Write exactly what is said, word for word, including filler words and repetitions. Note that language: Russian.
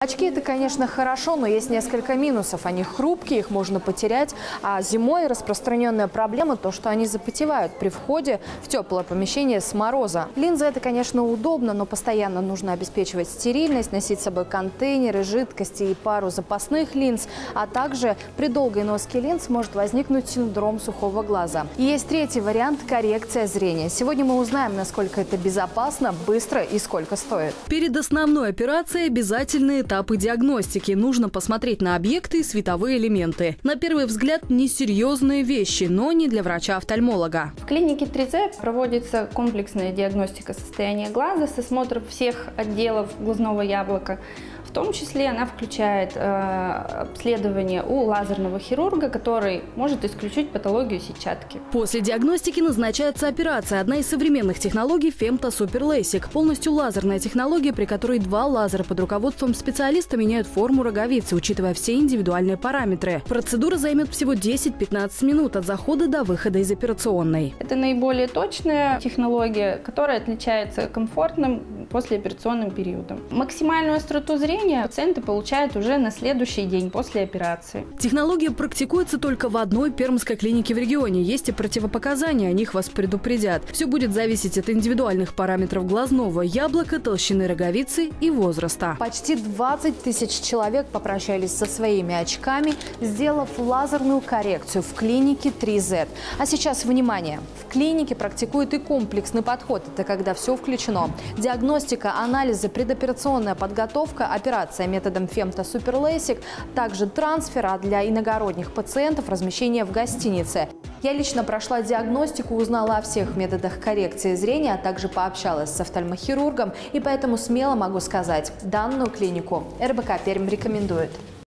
Очки – это, конечно, хорошо, но есть несколько минусов. Они хрупкие, их можно потерять. А зимой распространенная проблема – то, что они запотевают при входе в теплое помещение с мороза. Линзы – это, конечно, удобно, но постоянно нужно обеспечивать стерильность, носить с собой контейнеры, жидкости и пару запасных линз. А также при долгой носке линз может возникнуть синдром сухого глаза. И есть третий вариант – коррекция зрения. Сегодня мы узнаем, насколько это безопасно, быстро и сколько стоит. Перед основной операцией обязательные этапы диагностики. Нужно посмотреть на объекты и световые элементы. На первый взгляд несерьезные вещи, но не для врача-офтальмолога. В клинике три зет проводится комплексная диагностика состояния глаза с осмотром всех отделов глазного яблока. В том числе она включает э, обследование у лазерного хирурга, который может исключить патологию сетчатки. После диагностики назначается операция. Одна из современных технологий – Femto Super LASIK. Полностью лазерная технология, при которой два лазера под руководством специалиста меняют форму роговицы, учитывая все индивидуальные параметры. Процедура займет всего десять-пятнадцать минут от захода до выхода из операционной. Это наиболее точная технология, которая отличается комфортным послеоперационным периодом. Максимальную остроту зрения пациенты получают уже на следующий день после операции. Технология практикуется только в одной пермской клинике в регионе. Есть и противопоказания, о них вас предупредят. Все будет зависеть от индивидуальных параметров глазного яблока, толщины роговицы и возраста. Почти двадцать тысяч человек попрощались со своими очками, сделав лазерную коррекцию в клинике три зет. А сейчас внимание! В клинике практикуют и комплексный подход. Это когда все включено. Диагностика, анализы, предоперационная подготовка, операция методом Femto Super LASIK, также трансфер, а для иногородних пациентов размещение в гостинице. Я лично прошла диагностику, узнала о всех методах коррекции зрения, а также пообщалась с офтальмохирургом, и поэтому смело могу сказать, данную клинику эр бэ ка Пермь рекомендует.